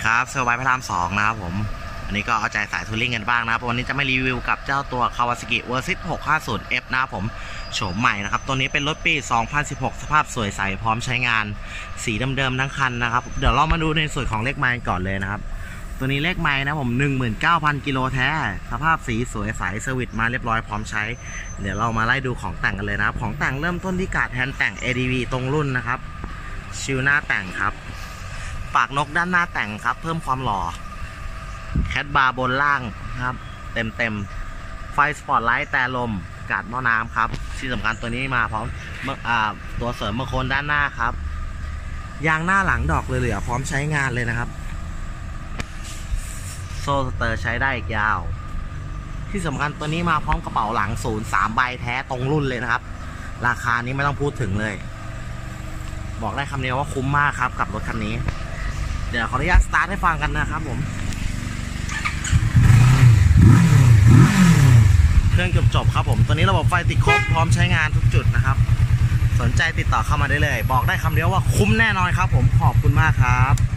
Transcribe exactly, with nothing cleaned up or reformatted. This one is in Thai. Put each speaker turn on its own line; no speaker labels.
ครับเซอร์ไวพระรามสองนะครับผมอันนี้ก็เอาใจสายทัวริงกันบ้างนะครับวันนี้จะมารีวิวกับเจ้าตัว Kawasaki Versys หกห้าศูนย์ เอฟ นะครับผมโฉมใหม่นะครับตัวนี้เป็นรถปีสองพันสิบหกสภาพสวยใสพร้อมใช้งานสีเดิมๆทั้งคันนะครับเดี๋ยวเรามาดูในส่วนของเลขไมล์ก่อนเลยนะครับตัวนี้เลขไมล์นะผม หนึ่งหมื่นเก้าพัน กิโลแท้สภาพสีสวยใสเซอร์วิสมาเรียบร้อยพร้อมใช้เดี๋ยวเรามาไล่ดูของแต่งกันเลยนะครับของแต่งเริ่มต้นที่การ์ดแฮนด์แต่ง เอ ดี วี ตรงรุ่นนะครับชิลหน้าแต่งครับปากนกด้านหน้าแต่งครับเพิ่มความหล่อแคทบาร์บนล่างครับเต็มเต็มไฟสปอตไลท์แต่ลมกาดหม้อน้ำครับที่สำคัญตัวนี้มาพร้อมตัวเสริมเมื่อโคนด้านหน้าครับยางหน้าหลังดอกเหลือๆพร้อมใช้งานเลยนะครับโซ่สเตอร์ใช้ได้อีกยาวที่สำคัญตัวนี้มาพร้อมกระเป๋าหลังศูนย์สามใบแท้ตรงรุ่นเลยนะครับราคานี้ไม่ต้องพูดถึงเลยบอกได้คำเดียวว่าคุ้มมากครับกับรถคันนี้เดี๋ยวขออนุญาตสตาร์ทให้ฟังกันนะครับผมเครื่องจบๆครับผมตัวนี้ระบบไฟติดครบพร้อมใช้งานทุกจุดนะครับสนใจติดต่อเข้ามาได้เลยบอกได้คำเดียวว่าคุ้มแน่นอนครับผมขอบคุณมากครับ